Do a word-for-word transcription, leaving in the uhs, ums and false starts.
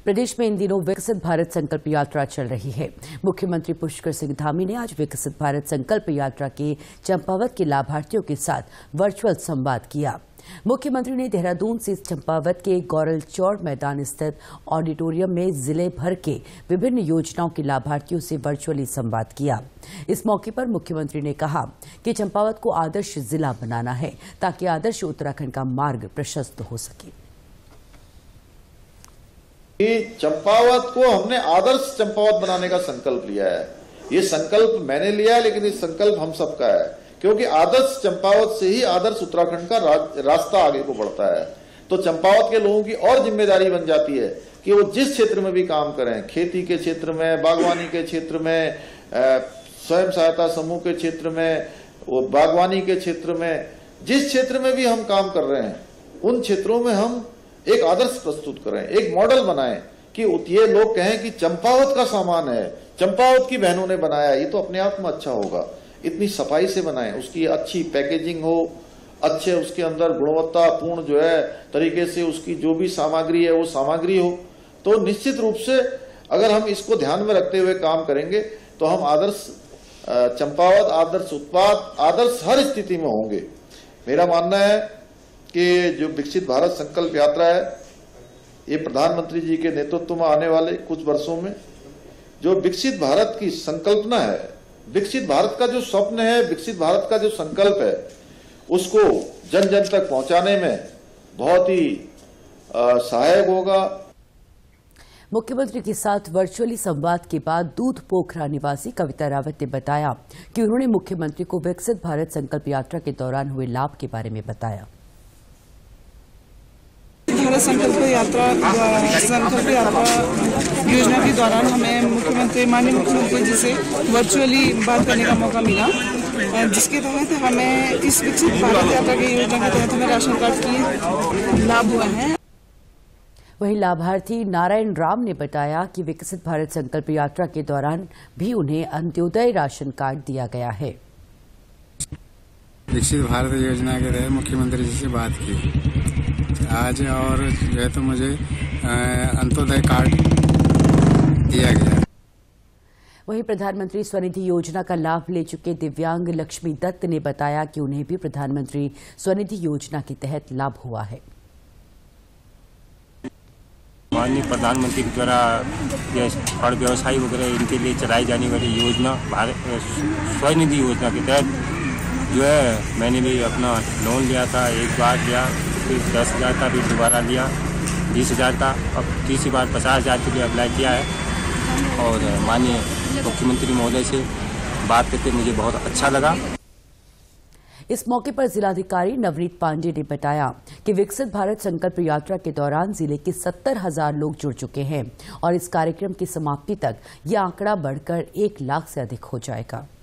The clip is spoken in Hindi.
प्रदेश में इन दिनों विकसित भारत संकल्प यात्रा चल रही है। मुख्यमंत्री पुष्कर सिंह धामी ने आज विकसित भारत संकल्प यात्रा के चंपावत के लाभार्थियों के साथ वर्चुअल संवाद किया। मुख्यमंत्री ने देहरादून से चंपावत के गौरल चौड़ मैदान स्थित ऑडिटोरियम में जिले भर के विभिन्न योजनाओं के लाभार्थियों से वर्चुअली संवाद किया। इस मौके पर मुख्यमंत्री ने कहा कि चंपावत को आदर्श जिला बनाना है ताकि आदर्श उत्तराखंड का मार्ग प्रशस्त हो सके। चंपावत को हमने आदर्श चंपावत बनाने का संकल्प लिया है। ये संकल्प मैंने लिया है, लेकिन ये संकल्प हम सबका है, क्योंकि आदर्श चंपावत से ही आदर्श उत्तराखंड का रास्ता आगे को बढ़ता है। तो चंपावत के लोगों की और जिम्मेदारी बन जाती है कि वो जिस क्षेत्र में भी काम करें, खेती के क्षेत्र में, बागवानी के क्षेत्र में, स्वयं सहायता समूह के क्षेत्र में, वो बागवानी के क्षेत्र में, जिस क्षेत्र में भी हम काम कर रहे हैं, उन क्षेत्रों में हम एक आदर्श प्रस्तुत करें, एक मॉडल बनाएं कि ये लोग कहें कि चंपावत का सामान है, चंपावत की बहनों ने बनाया, ये तो अपने आप में अच्छा होगा। इतनी सफाई से बनाएं, उसकी अच्छी पैकेजिंग हो, अच्छे उसके अंदर गुणवत्तापूर्ण जो है तरीके से उसकी जो भी सामग्री है वो सामग्री हो। तो निश्चित रूप से अगर हम इसको ध्यान में रखते हुए काम करेंगे तो हम आदर्श चंपावत, आदर्श उत्पाद, आदर्श हर स्थिति में होंगे। मेरा मानना है कि जो विकसित भारत संकल्प यात्रा है, ये प्रधानमंत्री जी के नेतृत्व में आने वाले कुछ वर्षों में जो विकसित भारत की संकल्पना है, विकसित भारत का जो स्वप्न है, विकसित भारत का जो संकल्प है, उसको जन जन तक पहुंचाने में बहुत ही सहायक होगा। मुख्यमंत्री के साथ वर्चुअली संवाद के बाद दूध पोखरा निवासी कविता रावत ने बताया कि उन्होंने मुख्यमंत्री को विकसित भारत संकल्प यात्रा के दौरान हुए लाभ के बारे में बताया। भारत संकल्प यात्रा संकल्प यात्रा योजना के दौरान हमें मुख्यमंत्री माननीय मुख्यमंत्री जी से वर्चुअली बात करने का मौका मिला, जिसके तहत हमें इस विकसित भारत यात्रा की योजना के तहत हमें राशन कार्ड की लाभ हुआ है। वहीं लाभार्थी नारायण राम ने बताया कि विकसित भारत संकल्प यात्रा के दौरान भी उन्हें अंत्योदय राशन कार्ड दिया गया है। विकसित भारत योजना के तहत मुख्यमंत्री जी से बात की आज, और जो है तो मुझे अंत्योदय कार्ड दिया गया। वहीं प्रधानमंत्री स्वनिधि योजना का लाभ ले चुके दिव्यांग लक्ष्मी दत्त ने बताया कि उन्हें भी प्रधानमंत्री स्वनिधि योजना के तहत लाभ हुआ है। माननीय प्रधानमंत्री के द्वारा और व्यवसायी वगैरह इनके लिए चलाई जाने वाली योजना भारत स्वनिधि योजना के तहत जो है मैंने भी अपना लोन लिया था। एक बार लिया, फिर दस हज़ार का भी दोबारा लिया, बीस हज़ार का, अब तीसरी बार पचास हज़ार के लिए अप्लाई किया है। और माननीय मुख्यमंत्री महोदय से बात करके मुझे बहुत अच्छा लगा। इस मौके पर जिलाधिकारी नवनीत पांडे ने बताया कि विकसित भारत संकल्प यात्रा के दौरान जिले के सत्तर हजार लोग जुड़ चुके हैं और इस कार्यक्रम की समाप्ति तक यह आंकड़ा बढ़कर एक लाख से अधिक हो जाएगा।